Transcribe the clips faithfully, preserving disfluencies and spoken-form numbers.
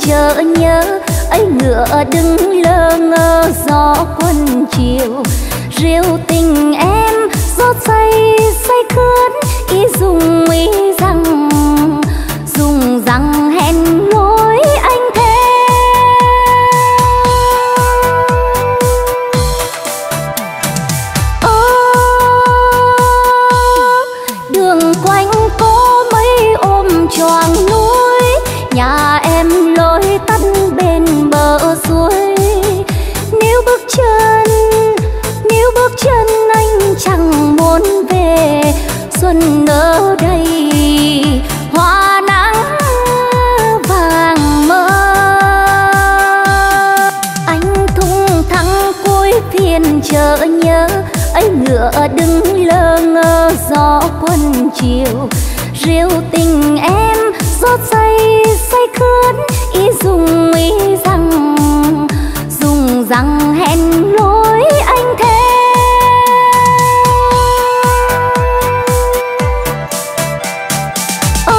chợ nhớ, ấy ngựa đứng lơ ngơ gió quân chiều. Rượu tình em rót say say khướt, ý dùng ý rằng dùng rằng hẹn lối anh thế. Ô đường quanh có mấy ôm choàng núi, nhà em lối tắt bên bờ suối. Nếu bước chân nếu bước chân anh chẳng muốn về, xuân ở đây hoa nắng vàng mơ. Anh thung thắng cuối phiên chợ nhớ, ấy ngựa đứng lơ ngơ gió quân chiều. Rượu tình em rót say say khướt, ý dùng ý rằng dùng rằng hẹn lối anh thế. Ô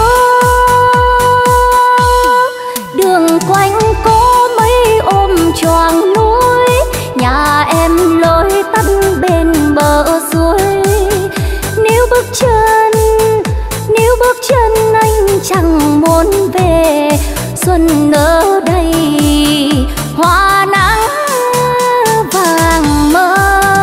đường quanh có mấy ôm choàng núi, nhà em lối tắt bên bờ suối. Nếu bước chân nếu bước chân anh chẳng muốn về, xuân ở đây hoa nắng vàng mơ.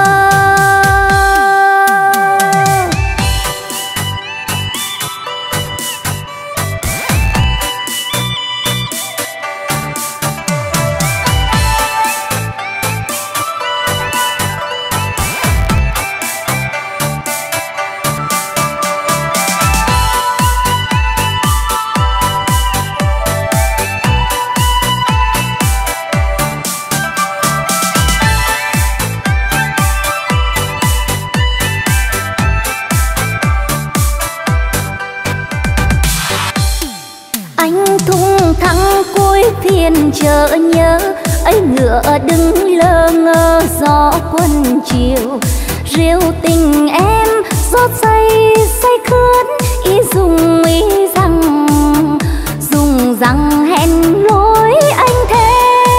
Phiên chợ nhớ, ấy ngựa đứng lơ ngơ gió quân chiều. Rượu tình em rót say say khướt, ý dùng ý rằng dùng rằng hẹn lối anh thế.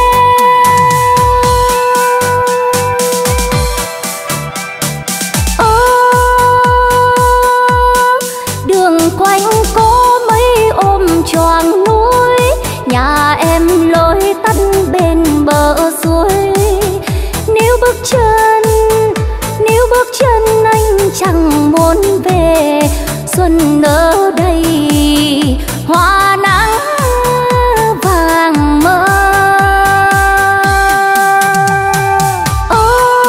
Ô đường quanh có mấy ôm choàng núi, nhà em lối tắt bên bờ suối. Nếu bước chân nếu bước chân anh chẳng muốn về, xuân ở đây hoa nắng vàng mơ. Ô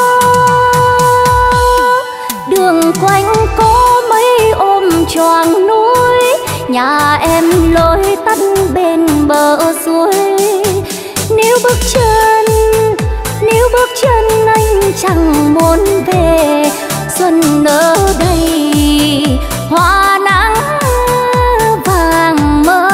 đường quanh có mấy ôm choàng núi, nhà em lối tắt bên bờ suối. Nếu bước chân nếu bước chân anh chẳng muốn về, xuân ở đây hoa nắng vàng mơ.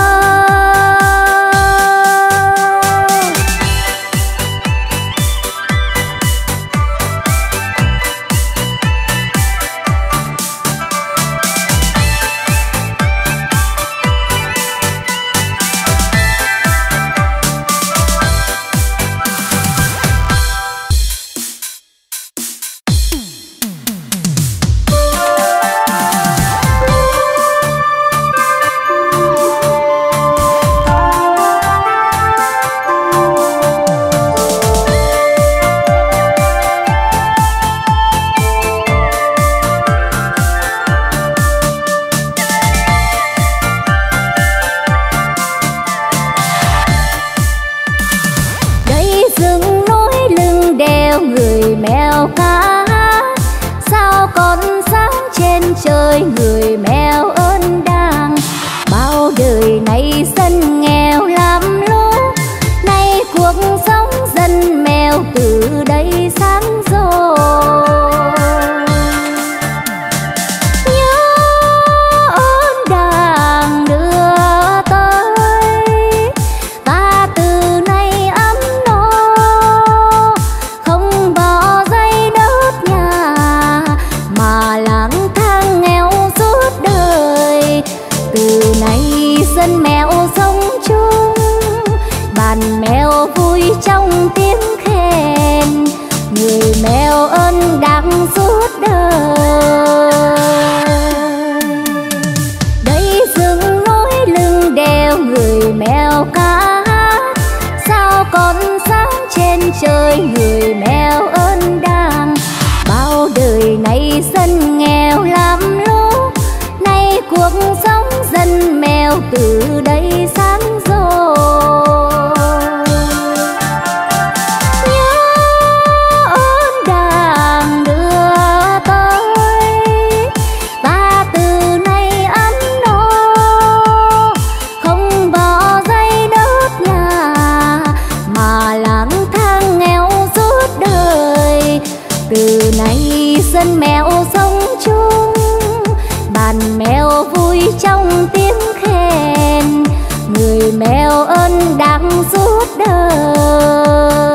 Từ nay dân mèo sống chung, bàn mèo vui trong tiếng khen, người mèo ơn đang suốt đời.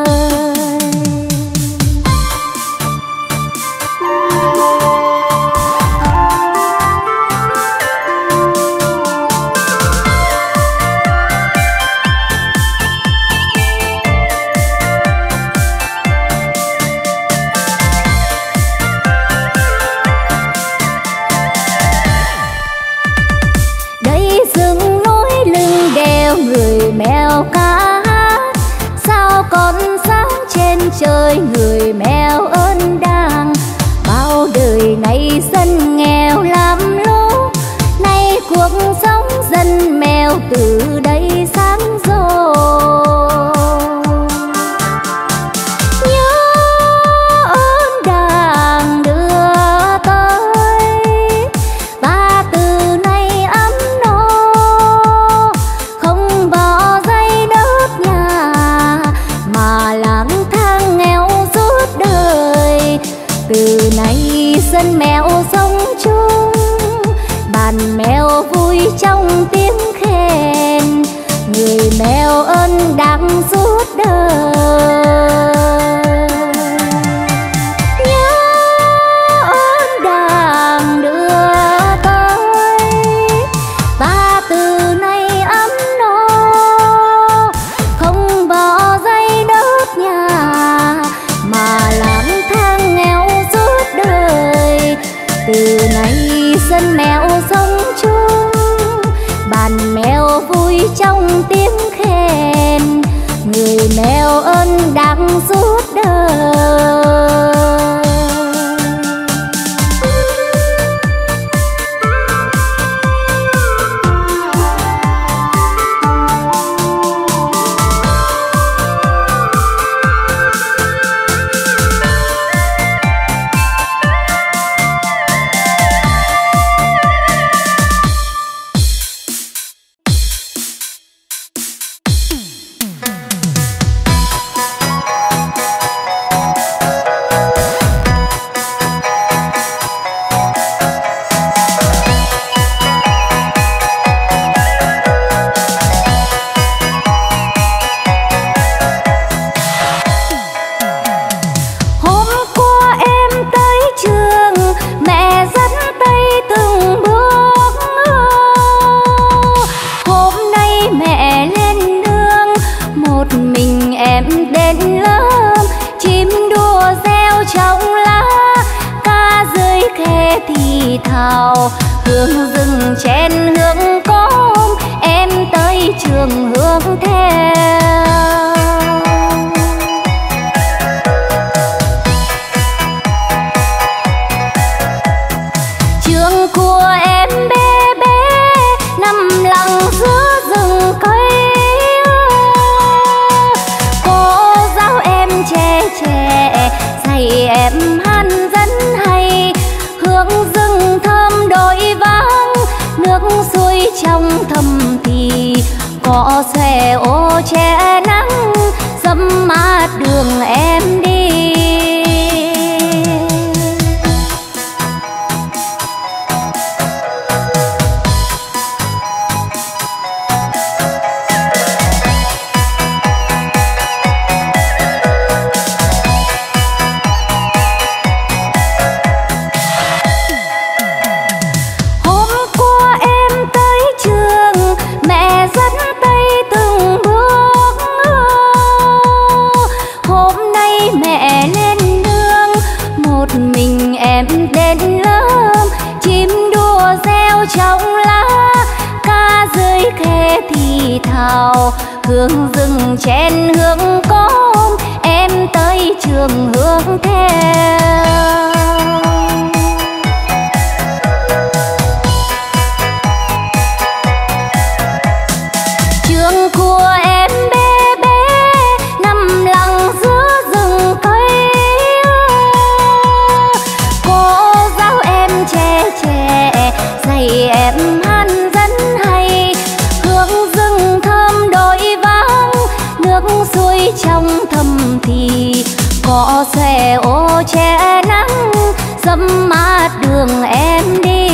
Mèo ca hát sao còn sáng trên trời, người mèo ơn đang bao đời nay dân nghèo lắm lúc, nay cuộc sống dân mèo từ đây sáng rồi. Nhớ ơn đàng đưa tới và từ nay ấm no, không bỏ dây đớt nhà mà lang thang nghèo suốt đời. Từ nay dân mèo sống chung, bàn mèo vui trong tiếng khen, người mèo ơn đang suốt đời. Nhớ ơn đàng đưa tới và từ nay ấm no, không bỏ dây đớt nhà mà lang thang nghèo suốt đời. Từ nay dân mèo sống chung, bàn mèo vui trong tiếng khen, người mèo ơn đang suốt đời. Thào hương rừng trên hướng cốm, em tới trường hướng theo. Trường của em bé bé nằm lặng giữa rừng cây, cô giáo em trẻ trẻ dạy em hát dẫn hay, hương rừng thơm đôi vắng, nước suối trong thầm thì cỏ xòe ô che nắng, dẫm mát đường em đi. Thào hương rừng trên hướng cốm, em tới trường hướng theo. Trường của em bé bé nằm lặng giữa rừng cây, cô giáo em trẻ trẻ dạy em hát dẫn hay, hương rừng thơm đôi vắng, nước suối trong thầm thì cỏ xòe ô đường em đi.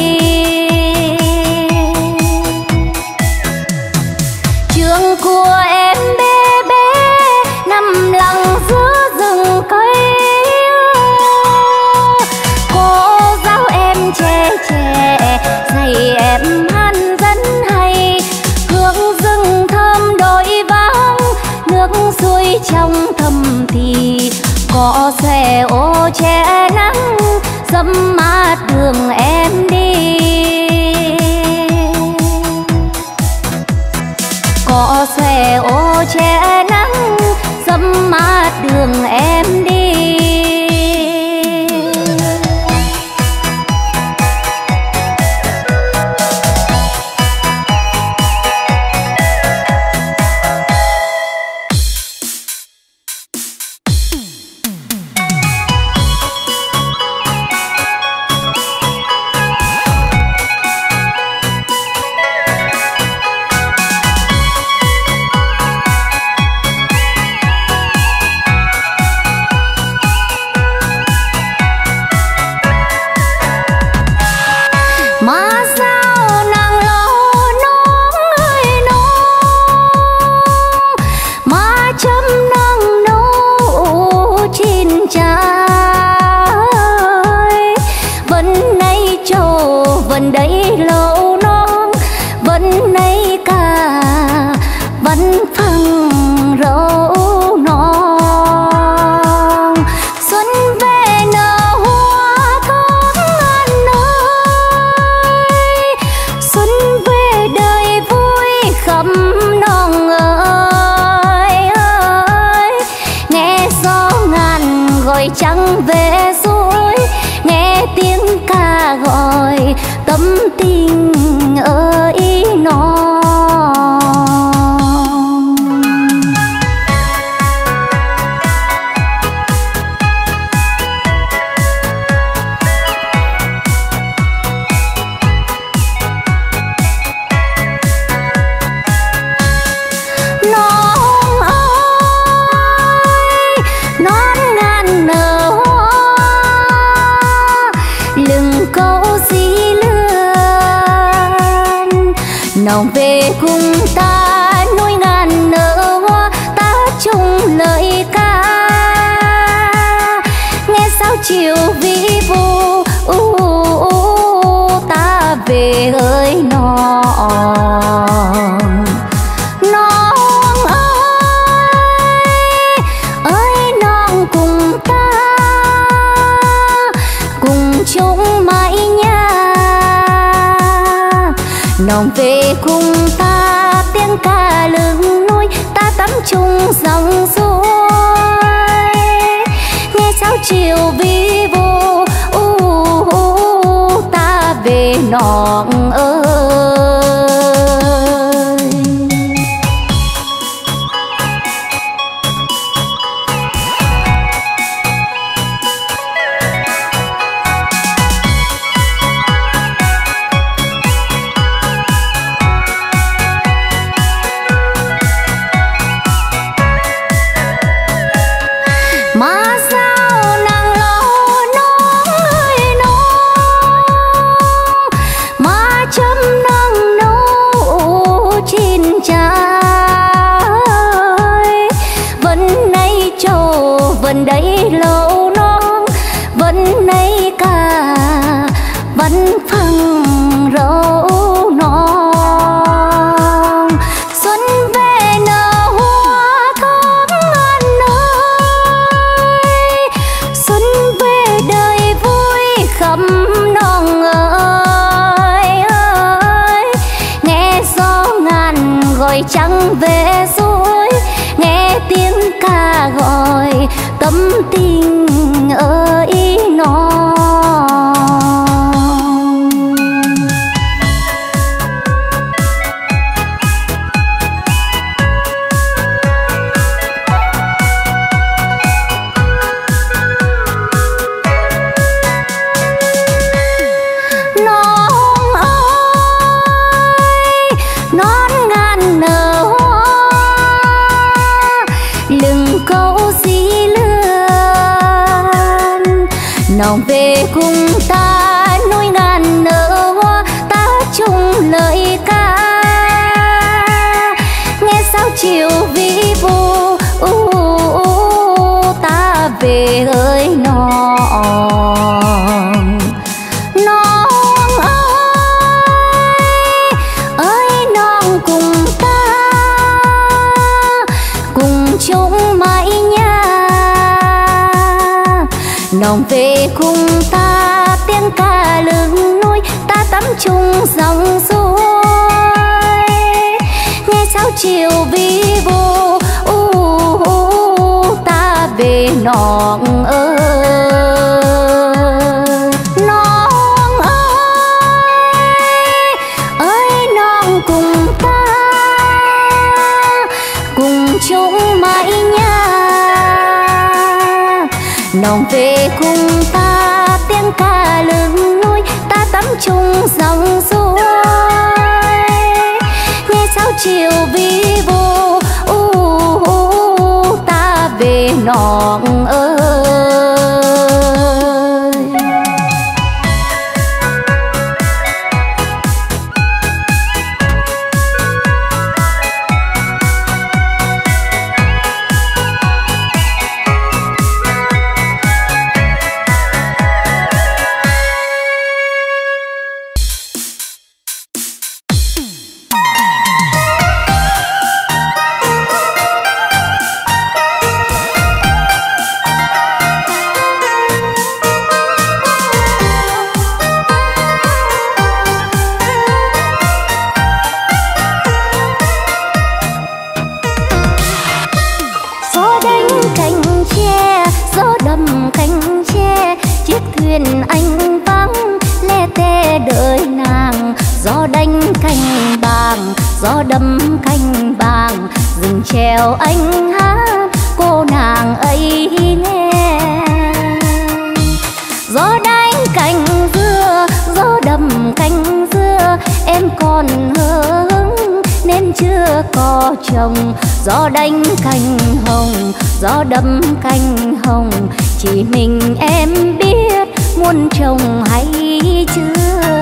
Trường của em bé bé nằm lặng giữa rừng cây. Cô giáo em trẻ trẻ dạy em hát dẫn hay. Hương rừng thơm đôi vắng, nước suối trong thầm thì. Cỏ xòe ô che nắng dẫm mát đường em đi. Cỏ xòe ô che nắng dẫm mát đường em đi. Vẫn đấy lâu non vẫn nấy cả vẫn phăng râu non. Xuân về nở hoa thắm ngàn nơi, xuân về đời vui khắp non ơi ơi. Nghe gió ngàn gọi trăng về suối, nghe tiếng ca gọi tâm tình ơi non. Non ơi, non ngàn nở hoa, lừng câu xí lươn. Nào về cùng ta núi ngàn nở hoa, ta chung lời ca. Nghe sao chiều vi vu ta về ơi non. Non ơi, ơi non cùng ta, cùng chung mãi nhà. Non về cùng ta tiếng ca lưng núi, ta tắm chung dòng suối. Nghe sao chiều vi vu ta về non ơi. Mà sao nàng lo non ơi non, mà chấm nắng nấu chín trái. Vẫn nấy trầu vẫn đấy lâu non, vẫn nấy cả vẫn phăng râu non. Xuân về nở hoa thắm ngàn nơi, xuân về đời vui khắp non ơi ơi. Nghe gió ngàn gọi trăng về suối, nghe tiếng ca gọi tâm tình ơi non. Non ơi, non ngàn nở hoa, lừng câu xí lươn. Nào về cùng ta Nòng về cùng ta tiếng ca lưng núi, ta tắm chung dòng suối. Nghe sao chiều vi vô uh, uh, ta về nòng ơi. Nòng ơi, ơi nòng cùng ta, cùng chung mãi nha. Nòng về cùng ta tiếng ca lưng núi, ta tắm chung dòng suối. Nghe sao chiều vi vô uh, uh, ta về nòng ơi. Anh vắng lẻ tẻ đợi nàng, gió đánh cành bàng, gió đâm cành bàng, rừng treo anh hát cô nàng ấy nghe. Gió đánh cành dưa, gió đâm cành dưa, em còn hứng nên chưa có chồng. Gió đánh cành hồng, gió đâm cành hồng, chỉ mình em biết muốn chồng hay chưa.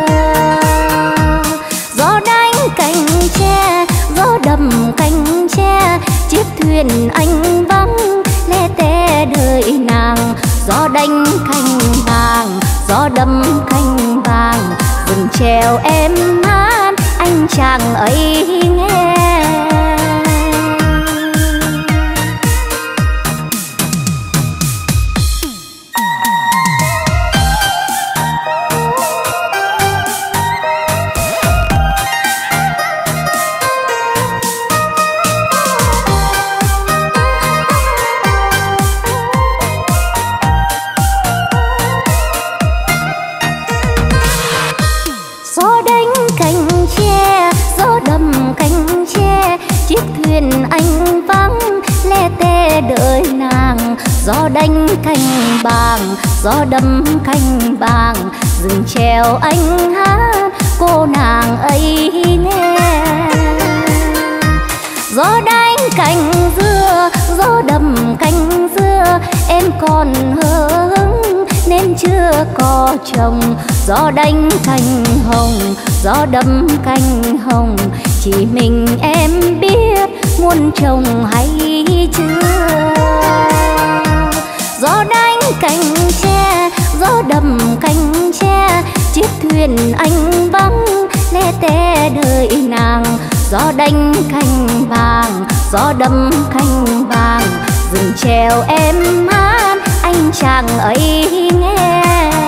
Gió đánh cành tre, gió đâm cành tre, chiếc thuyền anh vắng lẻ tẻ đợi nàng. Gió đánh cành vàng, gió đâm cành vàng, rừng treo em hát anh chàng ấy nghe. Anh vắng lẻ tẻ đợi nàng, gió đánh cành bàng, gió đâm cành bàng, rừng treo anh hát cô nàng ấy nghe. Gió đánh cành dưa, gió đâm cành dưa, em còn hứng nên chưa có chồng. Gió đánh cành hồng, gió đâm cành hồng, chỉ mình em biết muốn chồng hay chưa. Gió đánh cành tre, gió đâm cành tre, chiếc thuyền anh vắng lẻ tẻ đợi nàng. Gió đánh cành vàng, gió đâm cành vàng, rừng treo em hát anh chàng ấy nghe.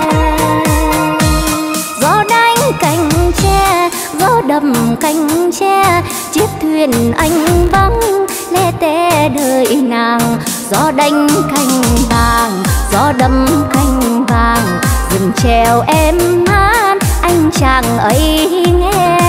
Gió đánh cành tre, gió đâm cành tre, chiếc thuyền anh vắng lẻ tẻ đợi nàng. Gió đánh cành vàng, gió đâm cành vàng, rừng treo em hát anh chàng ấy nghe.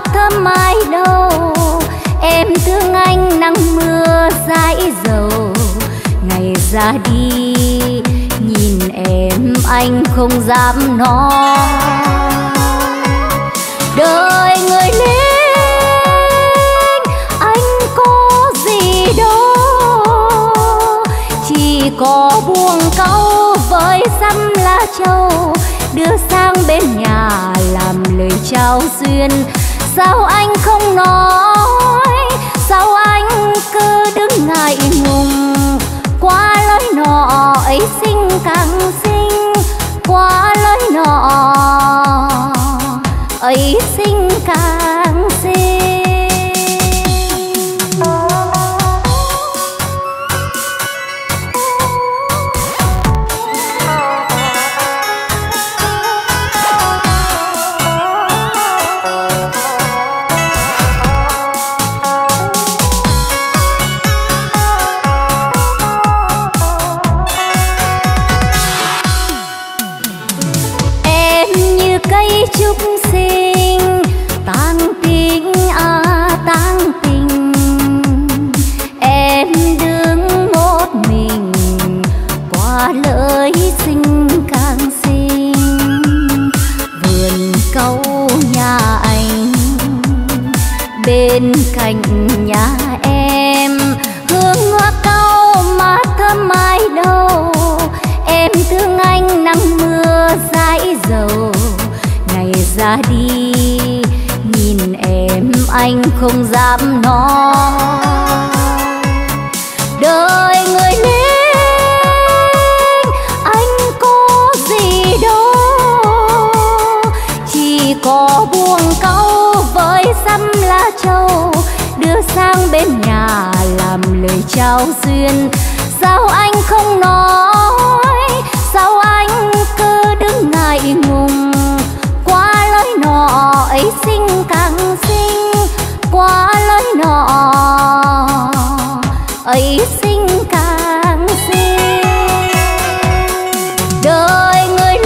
thơm mai đâu. Em thương anh nắng mưa dãi dầu, ngày ra đi nhìn em anh không dám nói. Đời người lính anh có gì đâu, chỉ có buông câu với dăm lá trầu đưa sang bên nhà làm lời chào duyên. Sao anh không nói, sao anh cứ đứng ngại ngùng, qua lời nọ ấy xinh càng xinh, qua lời nọ ấy xinh càng xinh. Chúc sinh tang tình à tang tình, em đứng một mình qua lời xinh càng xinh. Vườn cau nhà anh bên cạnh nhà em, hương hoa cau mà thơm mai đâu. Em thương anh nắng mưa dãi dầu, ngày ra đi nhìn em anh không dám nói. Đời người lính anh có gì đâu, chỉ có buông câu với dăm lá trầu đưa sang bên nhà làm lời chào duyên. Sao anh không nói, sao anh cứ đứng ngại ngùng, qua lời nọ ấy xinh càng xinh, qua lời nọ ấy xinh càng xinh. Đời người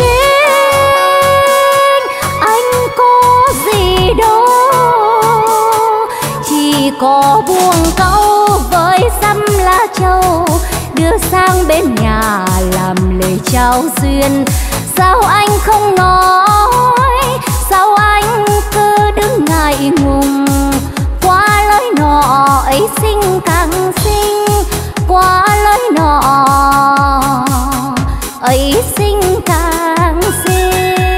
lính anh có gì đâu, chỉ có buông câu với dăm lá trầu đưa sang bên nhà làm lời chào duyên. Sao anh không nói, sao anh cứ đứng ngại ngùng, qua lời nọ ấy xinh càng xinh, qua lời nọ ấy xinh càng xinh.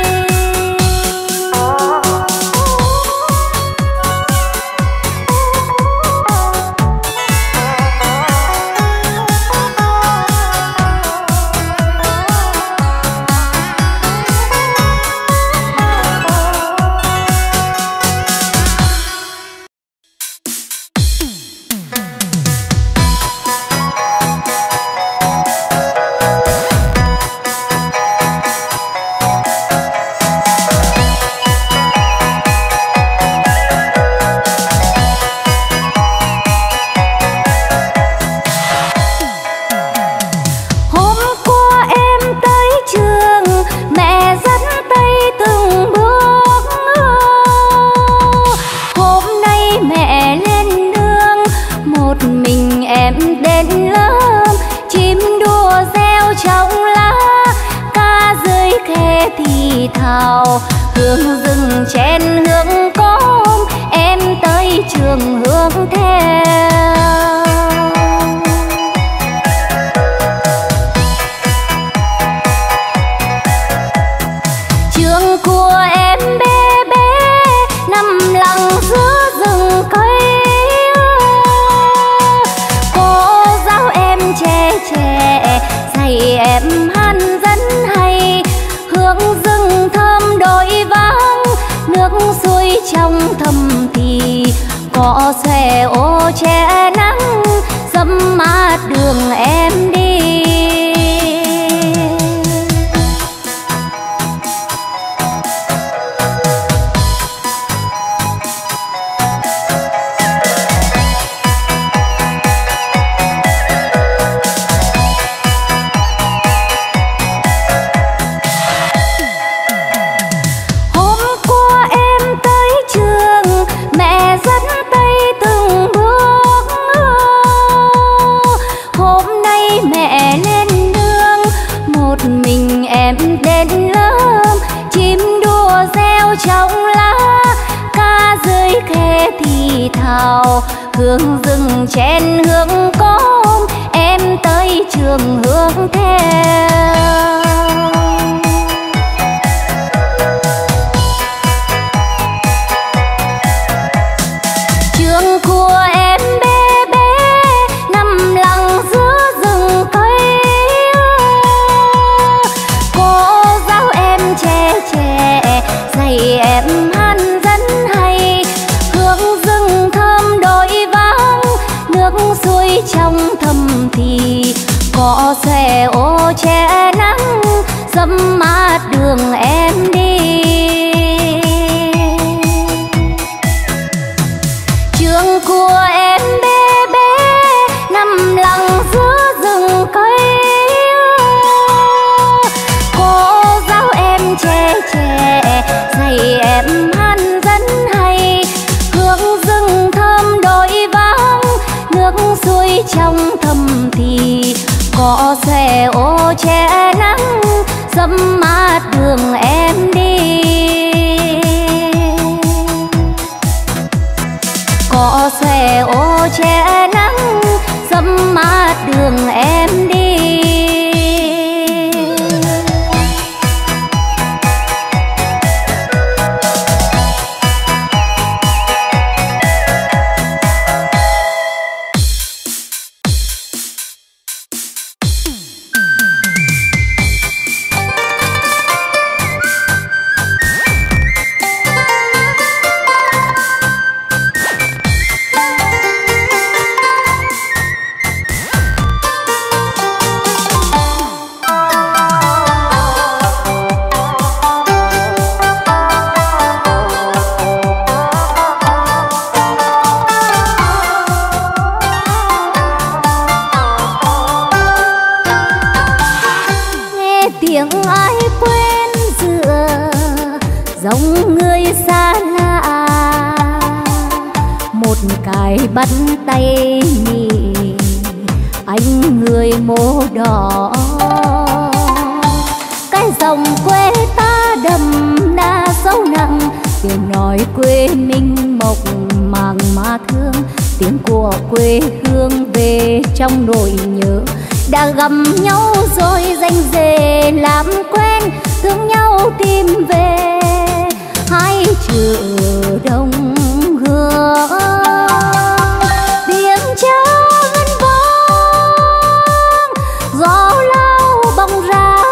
Thào hương rừng chen hương cốm, em tới trường hướng theo. Trường của em bé bé nằm lặng giữa rừng cây, cô giáo em trẻ trẻ dạy em hát dẫn hay. Hương rừng thơm đôi vắng, nước suối trong thầm thì cỏ xòe ô che nắng dẫm mát đường em đi. Hôm qua em tới trường hương rừng chen hương cốm, em tới trường hướng theo. Trường của em bé bé nằm lặng giữa rừng cây, cô giáo em trẻ trẻ dạy em hát dẫn hay, hương rừng thơm đôi vắng, nước suối trong thầm thì cỏ xòe ô che nắng dẫm mát đường em đi. Trường của em bé bé nằm lặng giữa rừng cây, cô giáo em trẻ trẻ dạy em hát dẫn hay, hương rừng thơm đôi vắng, nước suối trong thầm thì cỏ xòe ô che nắng dẫm mát đường em đi. Cỏ xòe ô che nắng dẫm mát đường em đi. Bắt tay nhỉ anh người mô đỏ, cái dòng quê ta đầm đa sâu nặng, tiếng nói quê mình mộc màng mà thương, tiếng của quê hương về trong nỗi nhớ. Đã gặp nhau rồi danh dề làm quen, thương nhau tìm về hai chữ đồng hương. Gió lao bóng rác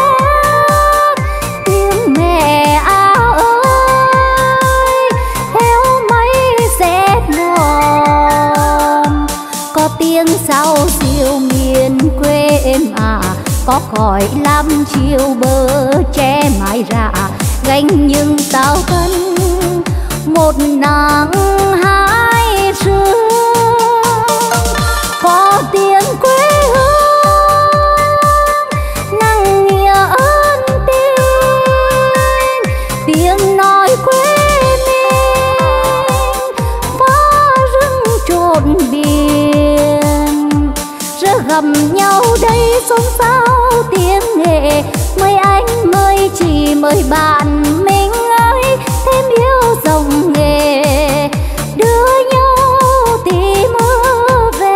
tiếng mẹ à ơi, héo mấy rét mòn, có tiếng sao diều miền quê em à, có còi lam chiều bờ tre mái rạ, gánh những tao thân một nắng hai sương. Có tiếng quê tiếng nói quê mình phá rừng trộn biển, rỡ gặp nhau đây xôn xao tiếng nghệ, mời anh mời chị mời bạn mình ơi, thêm yêu dòng nghề đưa nhau tìm mơ về.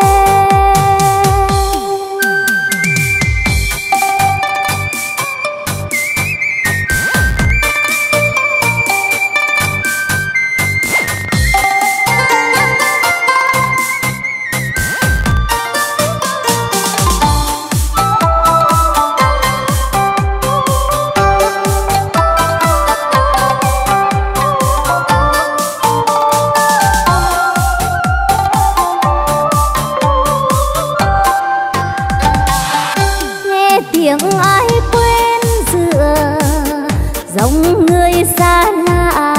Tiếng ai quên dựa giống người xa lạ,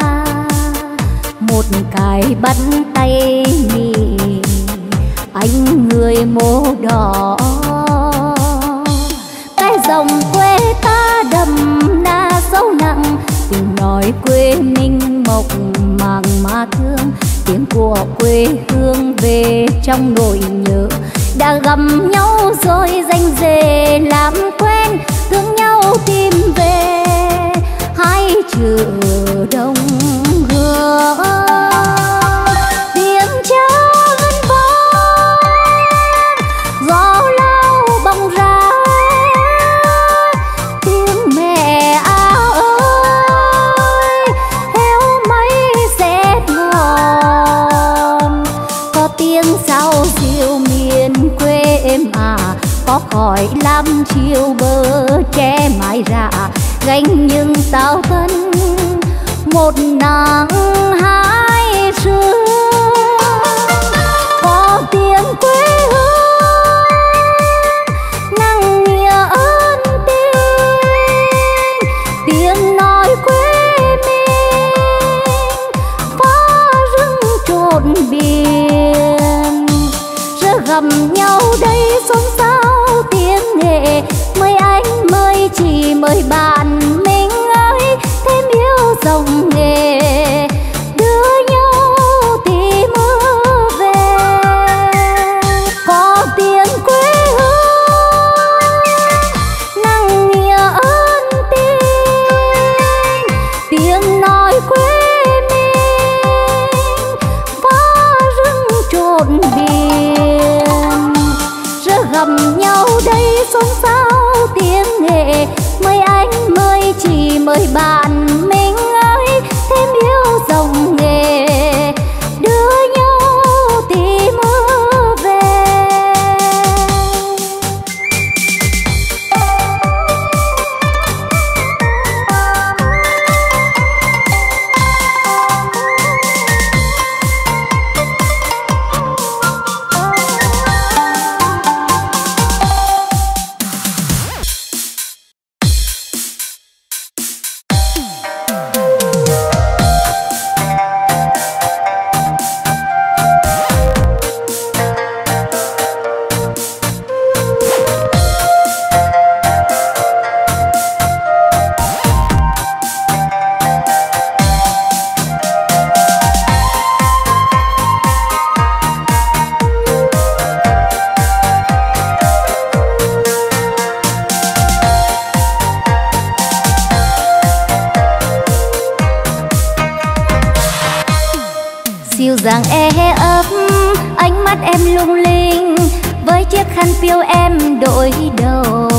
một cái bắt tay nhỉ anh người mô đỏ, cái dòng quê ta đầm đa sâu nặng, tiếng nói quê mình mộc màng mà thương, tiếng của quê hương về trong nỗi nhớ. Đã gặp nhau rồi danh dề làm quen, thương nhau tìm về hai chữ đồng hương. Tiếng cha canh nhưng tao thân một nắng hai sương. Có tiếng quê hương nặng nghĩa ơn tình, tiếng nói quê mình phá rừng trộn biển. Rơ gầm nhau đây xôn xao tiếng nghệ, mời anh mời chị mời bạn mình ơi thêm yêu dòng nghề, đưa nhau tìm mưa về. Có tiếng quê hương nặng nghĩa ơn tình, tiếng nói quê mình phá rừng trộn biển. Rơ gầm nhau đây xôn xao tiếng nghệ, mời anh mời chị mời bạn mình ơi thêm yêu dòng nghề, đưa nhau tìm mưa về. Dịu dàng e ấp ánh mắt em lung linh, với chiếc khăn piêu em đội đầu.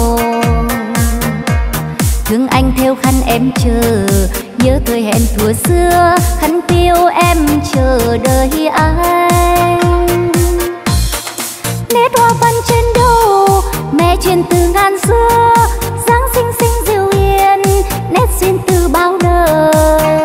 Thương anh theo khăn em chờ, nhớ thời hẹn thuở xưa, khăn piêu em chờ đợi anh. Nét hoa văn trên đầu mẹ truyền từ ngàn xưa, dáng xinh xinh dịu hiền, nét duyên từ bao đời.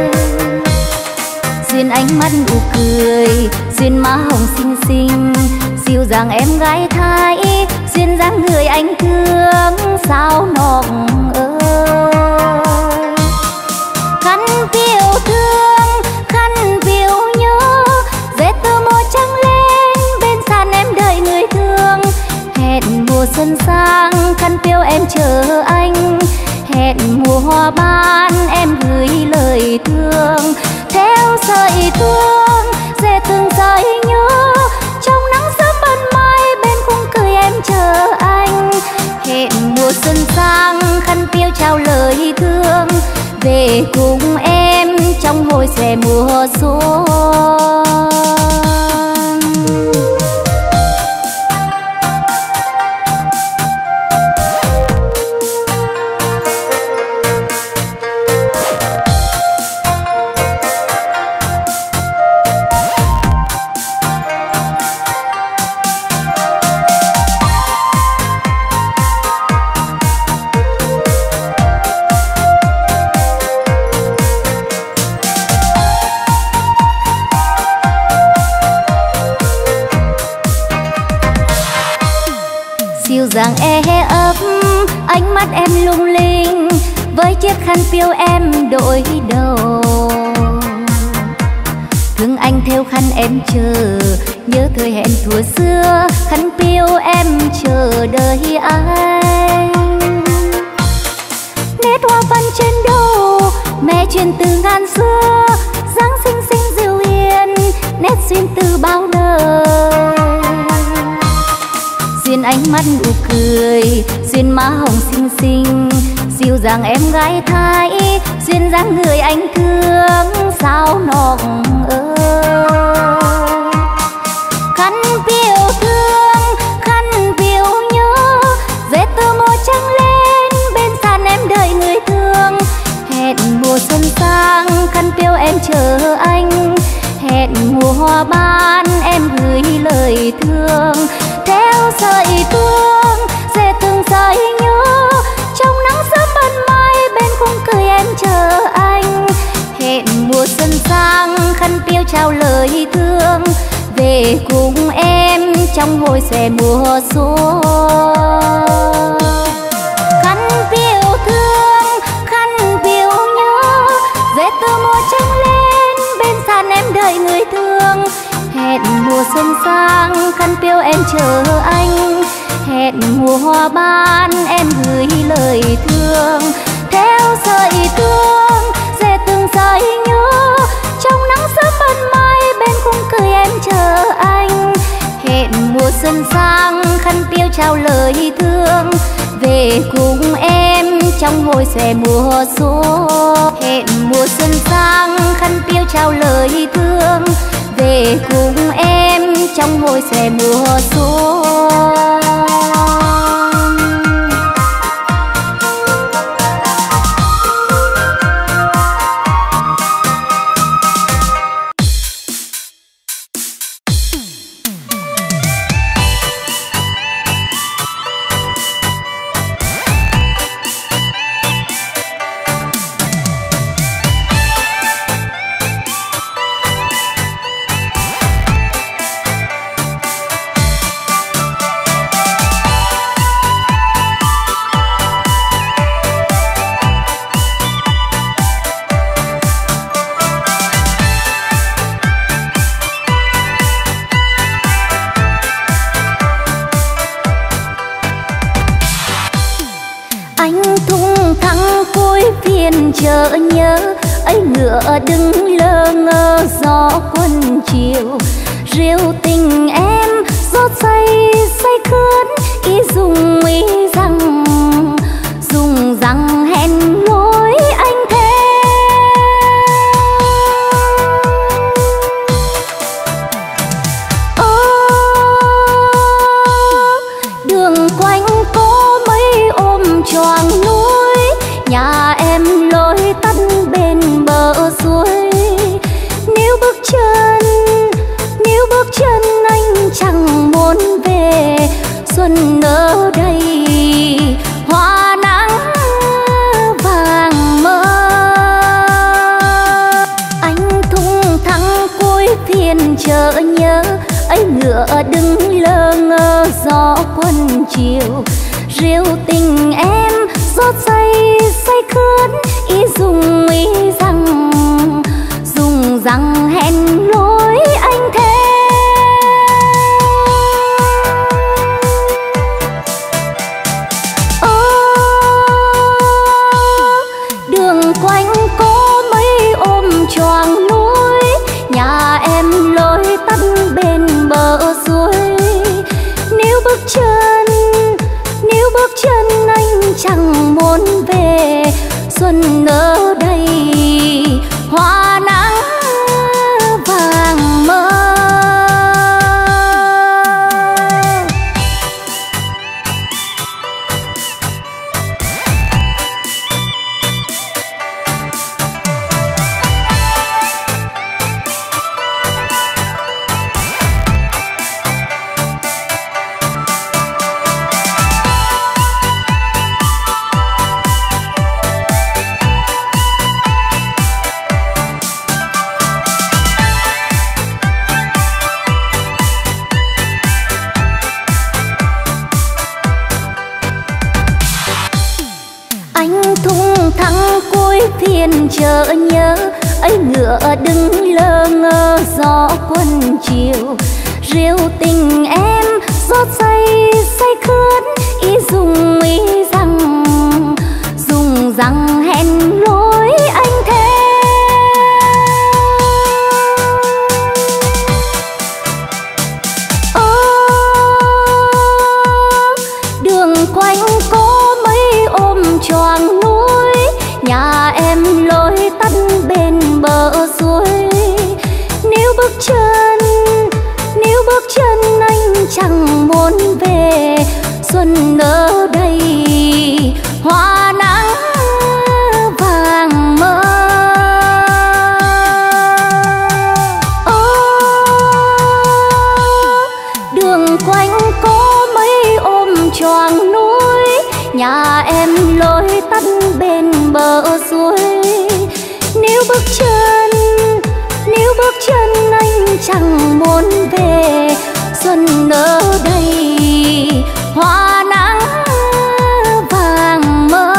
Duyên ánh mắt nụ cười, duyên má hồng xinh xinh, dịu dàng em gái Thái, duyên dáng người anh thương sao nọng ơi. Khăn piêu thương, khăn piêu nhớ, dệt từ mùa trăng lên, bên sàn em đợi người thương. Hẹn mùa xuân sang, khăn piêu em chờ anh, hẹn mùa hoa ban em gửi lời thương. Theo sợi thương, dệt từng sợi nhớ, trong nắng sớm ban mai bên khung cười em chờ anh. Hẹn mùa xuân sang, khăn piêu trao lời thương, về cùng em trong hồi xòe mùa xuân. Dịu dàng e ấp ánh mắt em lung linh, với chiếc khăn piêu em đội đầu. Thương anh theo khăn em chờ, nhớ thời hẹn thuở xưa, khăn piêu em chờ đợi anh. Nét hoa văn trên đầu mẹ truyền từ ngàn xưa, dáng xinh xinh dịu hiền, nét duyên từ bao đời. Duyên ánh mắt nụ cười, duyên má hồng xinh xinh, dịu dàng em gái Thái, duyên dáng người anh thương sao nọng ơi. Khăn piêu thương, khăn piêu nhớ, dệt từ mùa trăng lên, bên sàn em đợi người thương. Hẹn mùa xuân sang, khăn piêu em chờ anh, hẹn mùa hoa ban em gửi lời thương. Theo sợi thương, dệt từng sợi nhớ, trong nắng sớm ban mai bên xuân sang khăn piêu trao lời thương về cùng em trong hồi xòe mùa xuân. Khăn piêu thương, khăn piêu nhớ, dệt từ mùa trăng lên bên sàn em đợi người thương. Hẹn mùa xuân sang khăn piêu em chờ anh, hẹn mùa hoa ban em gửi lời thương. Theo sợi thương dệt từng sợi nhớ, trong nắng sớm ban mai bên khung cười em chờ anh. Hẹn mùa xuân sang khăn piêu trao lời thương về cùng em trong hồi xòe mùa xuân. Hẹn mùa xuân sang khăn piêu trao lời thương về cùng em trong hồi xòe mùa xuân. Chợ nhớ ấy ngựa đứng lơ ngơ gió quân chiều, rượu tình em rót say say khướt ý dùng ý rằng dùng rằng hẹn lối anh thế. Ô đường quanh có mấy ôm choàng núi, nhà em lối tắt bên bờ suối. Nếu bước chân nếu bước chân anh chẳng muốn về, xuân ở đây hoa nắng vàng mơ. Anh thung thắng cuối phiên chợ nhớ ấy ngựa đứng lơ ngơ gió quân chiều, rượu tình em rót say say khướt ý dùng ý rằng dùng rằng hẹn lối anh thế. Ô đường quanh có mấy ôm choàng núi, nhà em lối tắt bên bờ suối. Nếu bước chân nếu bước chân anh chẳng muốn về, xuân ở đây hoa nắng vàng mơ. Phiên chợ nhớ ấy ngựa đứng lơ ngơ gió quân chiều, rượu tình em rót say say khướt ý dùng ý rằng dùng rằng hẹn lối anh thế. Ô đường quanh có mấy ôm choàng núi, nhà em lối tắt bên bờ suối. Nếu bước chân nếu bước chân anh chẳng muốn về, xuân ở đây hoa nắng vàng mơ. Ô đường quanh có mấy ôm choàng núi, nhà em lối tắt bên bờ suối. Nếu bước chân xuân ở đây, hoa nắng vàng mơ.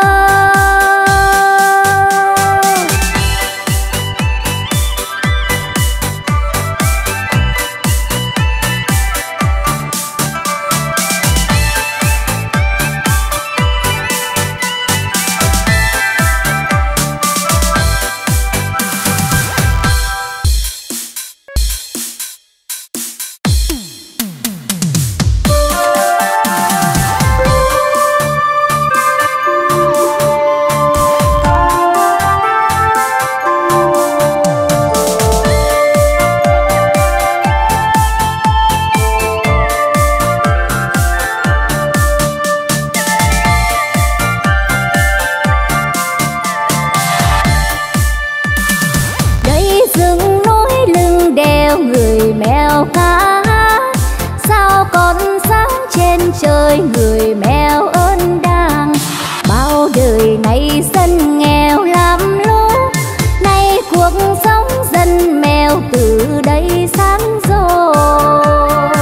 Trời người mèo ơn đang bao đời nay dân nghèo lắm lúc, nay cuộc sống dân mèo từ đây sáng rồi.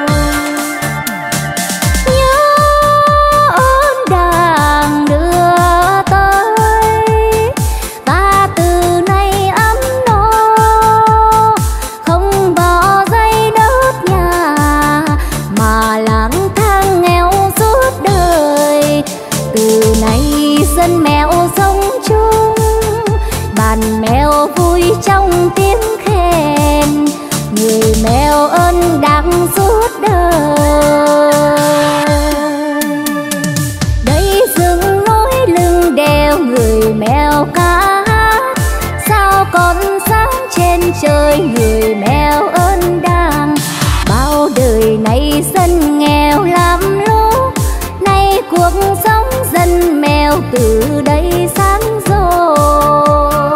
Nhớ ơn đàng đưa tới ta từ nay ấm no, không bỏ dây đốt nhà mà lang từ nay dân mèo sống chung, bàn mèo vui trong tiếng khen, người mèo ơn đặng suốt đời. Đây rừng núi lưng đèo người mèo ca hát, sao còn sáng trên trời người mèo ơn đang bao đời nay dân nghèo lắm lúc, nay cuộc sống dân mèo từ đây sáng rồi.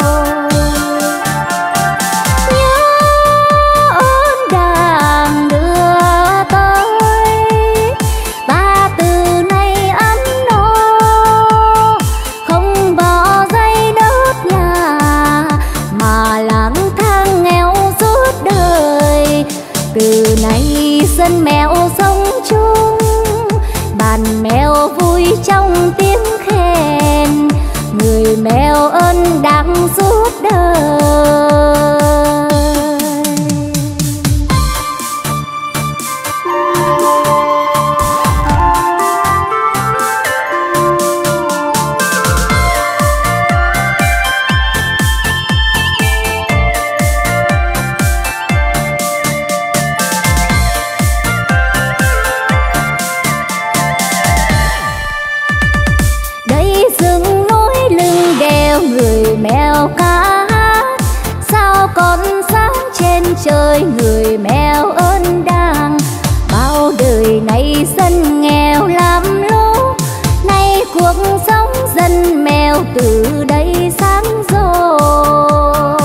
Nhớ ơn đàng đưa tới ta từ nay ấm no, không bỏ dây đốt nhà mà lang thang nghèo suốt đời. Từ nay dân mèo sống chung, bàn mèo vui trong tiếng khen, người mèo ơn đặng suốt đời. Mèo ca hát, sao còn sáng trên trời người mèo ơn đang bao đời nay dân nghèo lắm lúc, nay cuộc sống dân mèo từ đây sáng rồi.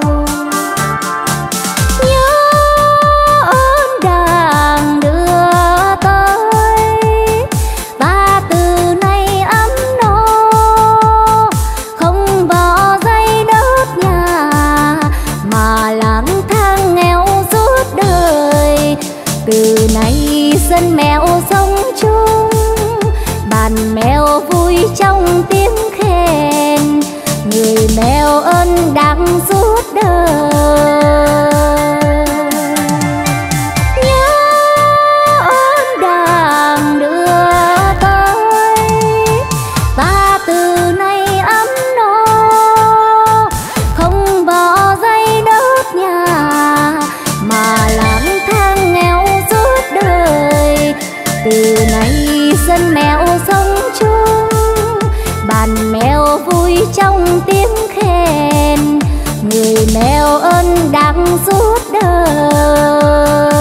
Nhớ ơn đàng đưa tới ta từ nay ấm no, không bỏ dây đốt nhà mà lang thang nghèo suốt đời. Từ nay dân mèo sống chung, bàn mèo vui trong tiếng khen, người mèo ơn đặng suốt đời. Nhớ ơn đàng đưa tới ta từ nay ấm no, không bỏ dây đốt nhà mà lang thang nghèo suốt đời. Từ nay dân mèo sống chung, bàn mèo vui trong tiếng khen, người mèo ơn đặng suốt đời.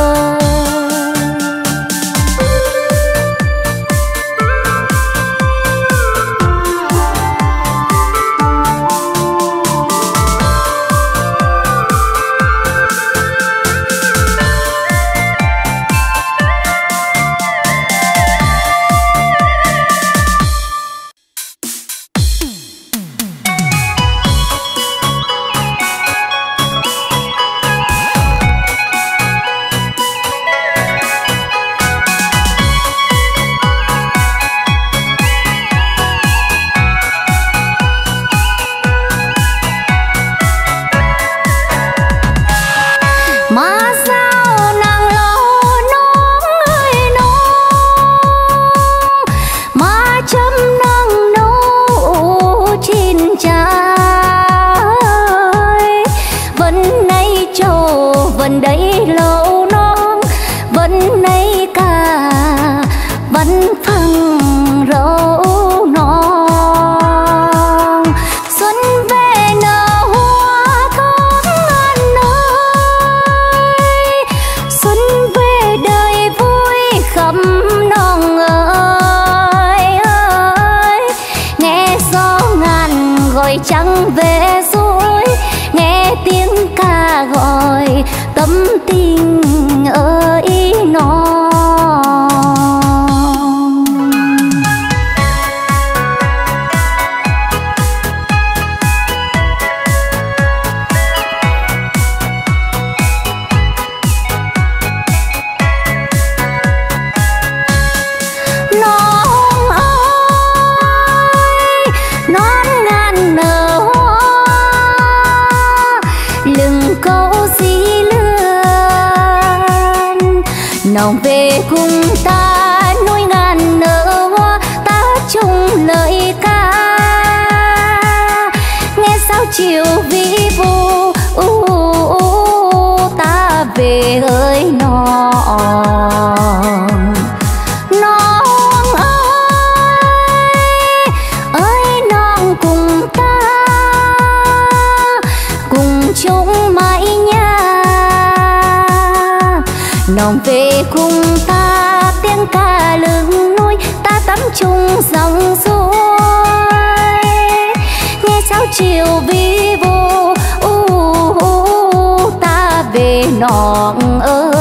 nay trầu vẫn đấy lâu non vẫn nay cả vẫn phăng râu non xuân về nở hoa thắm ngàn nơi xuân về đời vui khắp non ơi ơi nghe gió ngàn gọi trăng về suối nghe tiếng ca gọi tâm tình ơi non. Nòng về cùng ta nuôi ngàn nở hoa ta chung lời ca nghe sao chiều vi vu ta về ơi non non ơi ơi non cùng ta cùng chung mãi nha nòng về cùng ta tiếng ca lưng núi ta tắm chung dòng suối nghe sao chiều vi vô ta về non ơi.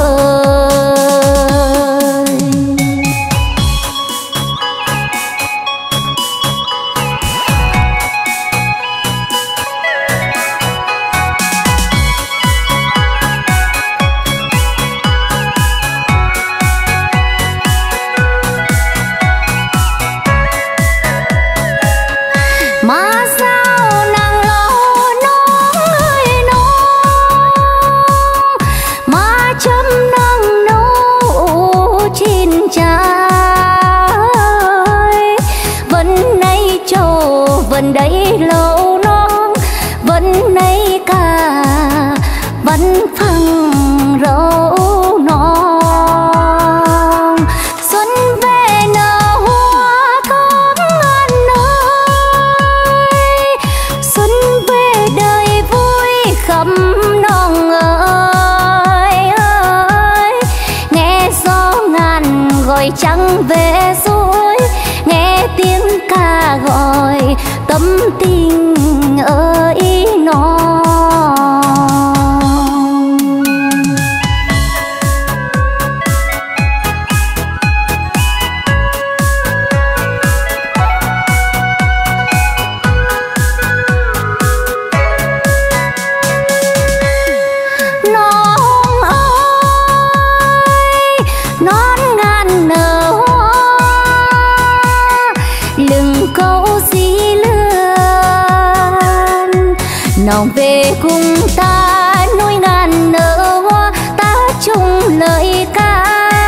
Mà sao nàng lo nón ơi nón mà chấm nắng nấu chín trái vẫn nay trầu vẫn đấy lâu non vẫn nay cả vẫn phăng râu non xuân về nở hoa thắm ngàn nơi xuân về đời vui khắp non ơi ơi nghe gió ngàn gọi trăng về suối nghe tiếng ca gọi tâm tình ơi non. Nòng về cùng ta nuôi ngàn nở hoa ta chung lời ca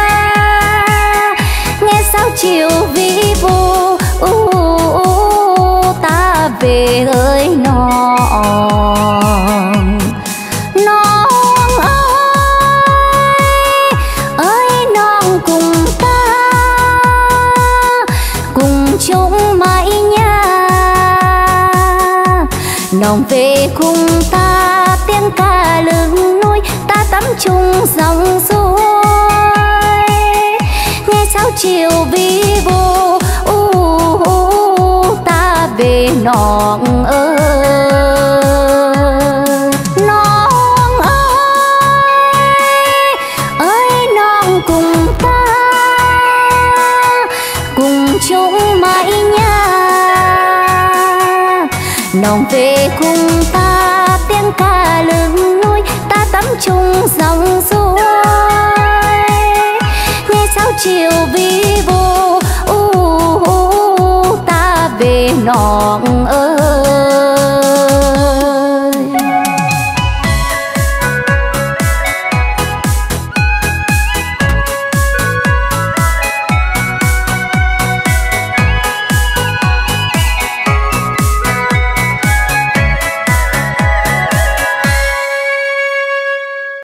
nghe sao chiều vi vu ta về ơi non non ơi ơi non cùng ta cùng chung mãi nha nòng về cùng ta tiếng ca lưng núi ta tắm chung dòng suối nghe sao chiều vi vu ta về non ơi non ơi ơi non cùng ta cùng chung mãi nha nòng về cùng ta tiếng ca lưng núi ta tắm chung dòng suối nghe sao chiều vi vu ta về non